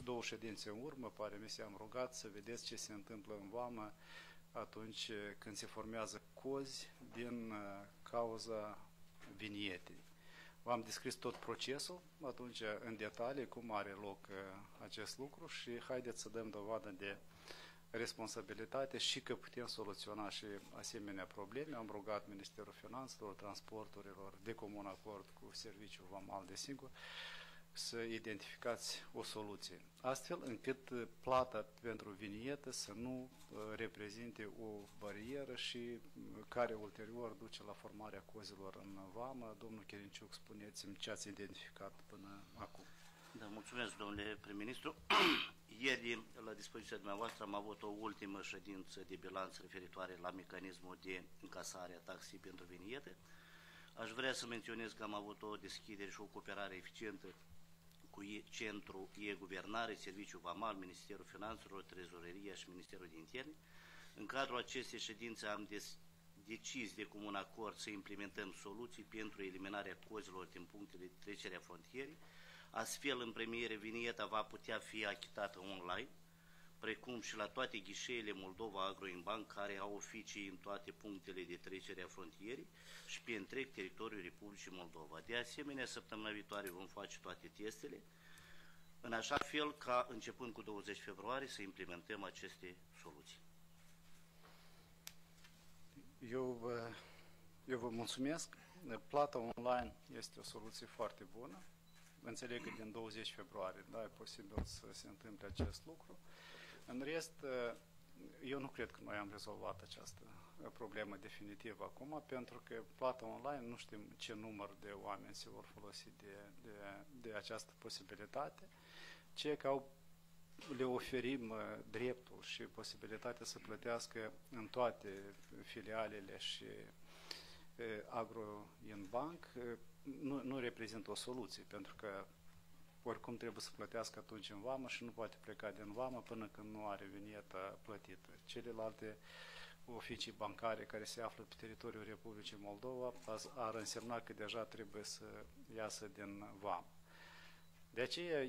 2 ședințe în urmă, pare mi se am rugat să vedeți ce se întâmplă în vamă atunci când se formează cozi din cauza vinietei. V-am descris tot procesul, atunci în detalii cum are loc acest lucru și haideți să dăm dovadă de responsabilitate și că putem soluționa și asemenea probleme. Am rugat Ministerul Finanțelor, Transporturilor, de comun acord cu Serviciul Vamal, desigur, să identificați o soluție, astfel încât plata pentru vinietă să nu reprezinte o barieră și care ulterior duce la formarea cozilor în vamă. Domnul Chirinciuc, spuneți-mi ce ați identificat până acum. Da, mulțumesc, domnule prim-ministru. Ieri, la dispoziția dumneavoastră, am avut o ultimă ședință de bilanț referitoare la mecanismul de încasare a taxei pentru viniete. Aș vrea să menționez că am avut o deschidere și o cooperare eficientă cu Centrul e-Guvernare, Serviciul Vamal, Ministerul Finanțelor, Trezoreria și Ministerul de Interne. În cadrul acestei ședințe am decis de comun acord să implementăm soluții pentru eliminarea cozilor din punctele de trecere a frontierii. Astfel, în premiere, vinieta va putea fi achitată online, precum și la toate ghișeele Moldova Agroinbank, care au oficii în toate punctele de trecere a frontierii și pe întreg teritoriul Republicii Moldova. De asemenea, săptămâna viitoare vom face toate testele, în așa fel ca, începând cu 20 februarie, să implementăm aceste soluții. Eu vă mulțumesc. Plata online este o soluție foarte bună. Înțeleg că din 20 februarie, da, e posibil să se întâmple acest lucru. În rest, eu nu cred că noi am rezolvat această problemă definitivă acum, pentru că plata online, nu știm ce număr de oameni se vor folosi de această posibilitate. Cei care le oferim dreptul și posibilitatea să plătească în toate filialele și Agroinbank nu reprezintă o soluție, pentru că oricum trebuie să plătească atunci în vamă și nu poate pleca din vamă până când nu are vinietă plătită. Celelalte oficii bancare care se află pe teritoriul Republicii Moldova ar însemna că deja trebuie să iasă din vamă. De aceea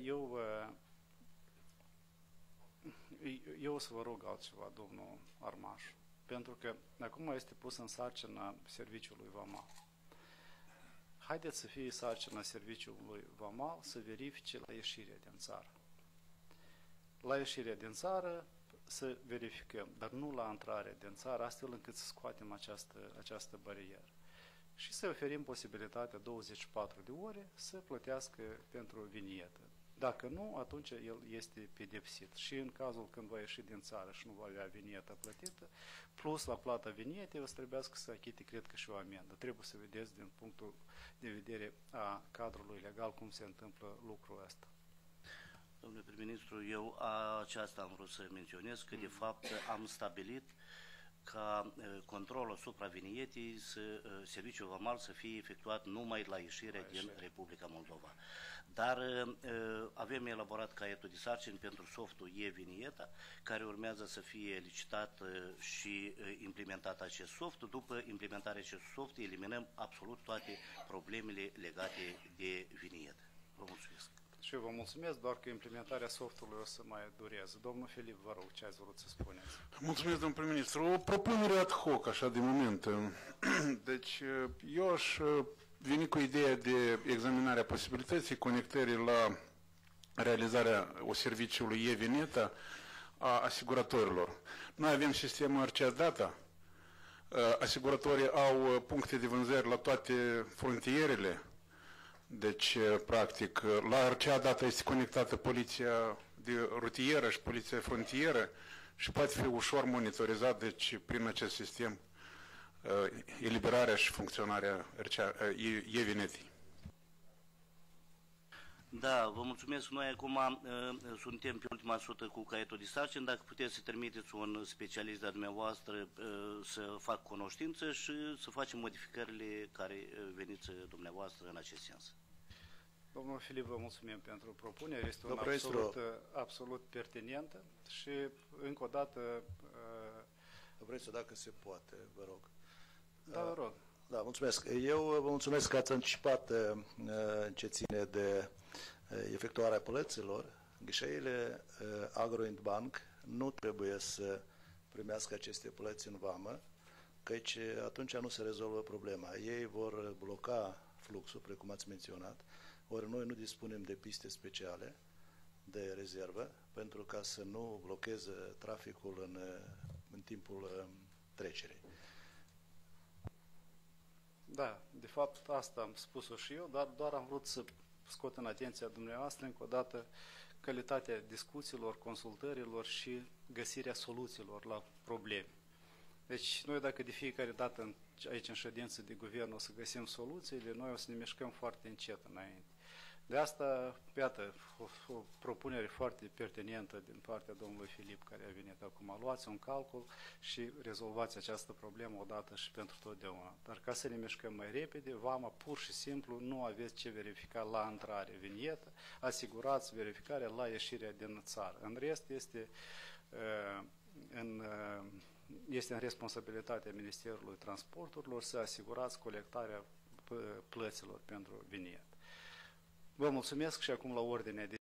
eu o să vă rog altceva, domnul Armaș, pentru că acum este pus în sarcină serviciului Vamal. Haideți să fie sarcina serviciului Vamal să verifice la ieșirea din țară. La ieșirea din țară să verificăm, dar nu la intrarea din țară, astfel încât să scoatem această barieră. Și să oferim posibilitatea 24 de ore să plătească pentru vinietă. Dacă nu, atunci el este pedepsit. Și în cazul când va ieși din țară și nu va avea vinietă plătită, plus la plata vinietei, o să trebuiască să achite, cred că și o amendă. Trebuie să vedeți din punctul de vedere a cadrului legal cum se întâmplă lucrul ăsta. Domnule prim-ministru, eu aceasta am vrut să menționez, că de fapt am stabilit ca controlul asupra vinietii, serviciul vamal să fie efectuat numai la ieșirea din Republica Moldova. Dar avem elaborat caietul de sarcini pentru softul e-vinieta, care urmează să fie licitat și implementat acest soft. După implementarea acestui soft, eliminăm absolut toate problemele legate de vinietă. Vă mulțumesc. Și eu vă mulțumesc, doar că implementarea softului o să mai dureze. Domnul Filip, vă rog, ce ați vrut să spuneți? Mulțumesc, domnul prim-ministru. O propunere ad hoc, așa, de moment. Deci, eu aș veni cu ideea de examinarea posibilității conectării la realizarea serviciului e-vineta a asiguratorilor. Noi avem sistemul RCA Data. Asiguratorii au puncte de vânzări la toate frontierele. Deci, practic, la RCA Data este conectată poliția de rutieră și poliția frontieră și poate fi ușor monitorizat, deci, prin acest sistem, eliberarea și funcționarea e-vinetei. Da, vă mulțumesc. Noi acum suntem pe ultima sută cu caietul de sarcini. Dacă puteți să trimiteți un specialist de-a dumneavoastră să fac cunoștință și să facem modificările care veniți dumneavoastră în acest sens. Domnul Filip, vă mulțumim pentru propunere. Este un absolut pertinentă și, încă o dată... Vreți să, dacă se poate, vă rog. Da, vă rog. Da, mulțumesc. Eu vă mulțumesc că ați anticipat ce ține de efectuarea plăților Ghișeile Agrointbank nu trebuie să primească aceste plăți în vamă, căci atunci nu se rezolvă problema. Ei vor bloca fluxul, precum ați menționat, ori noi nu dispunem de piste speciale de rezervă pentru ca să nu blocheze traficul în timpul trecerii. Da, de fapt asta am spus-o și eu, dar doar am vrut să scot în atenția dumneavoastră încă o dată calitatea discuțiilor, consultărilor și găsirea soluțiilor la probleme. Deci noi dacă de fiecare dată aici în ședință de guvern o să găsim soluțiile, noi o să ne mișcăm foarte încet înainte. De asta, iată, o propunere foarte pertinentă din partea domnului Filip, care a venit acum. Luați un calcul și rezolvați această problemă odată și pentru totdeauna. Dar ca să ne mișcăm mai repede, vama pur și simplu nu aveți ce verifica la intrare vinietă, asigurați verificarea la ieșirea din țară. În rest este în responsabilitatea Ministerului Transporturilor să asigurați colectarea plăților pentru vinietă. Vă mulțumesc și acum la ordinea de